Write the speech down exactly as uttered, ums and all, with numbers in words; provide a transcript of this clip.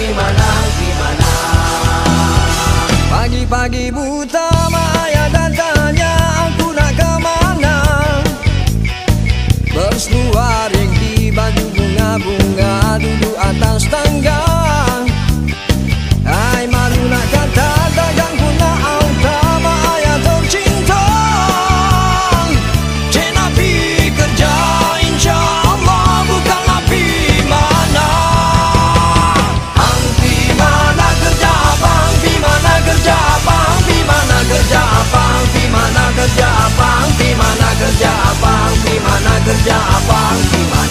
pi mana, pi mana. Pagi-pagi buta mak ayah dan tanya aku nak ke mana. Berseluaring di baju bunga-bunga, duduk atas tangga. Ai malu nak kata takkan ku nak auta mak ayah tercinta. Cik nak pi kerja insya Allah bukanlah pi mana. Ang pi mana kerja abang, pi mana kerja abang, pi mana kerja abang, pi mana kerja abang, pi mana kerja abang, pi mana kerja abang, pi mana